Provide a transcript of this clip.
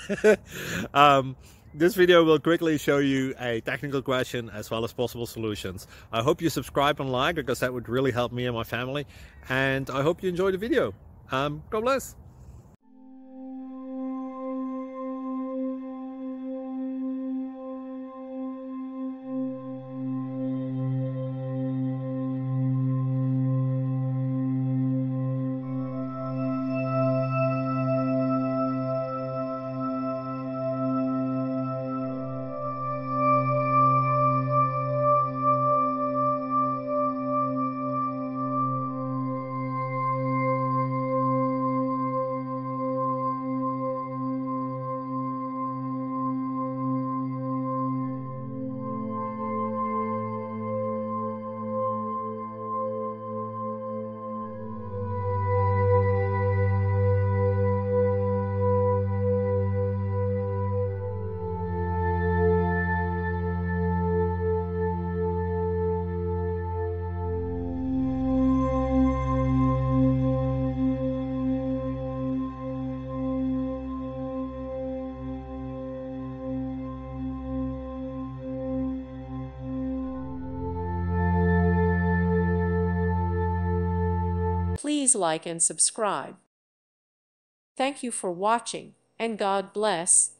This video will quickly show you a technical question as well as possible solutions. I hope you subscribe and like, because that would really help me and my family. And I hope you enjoy the video. God bless. Please like and subscribe. Thank you for watching, and God bless.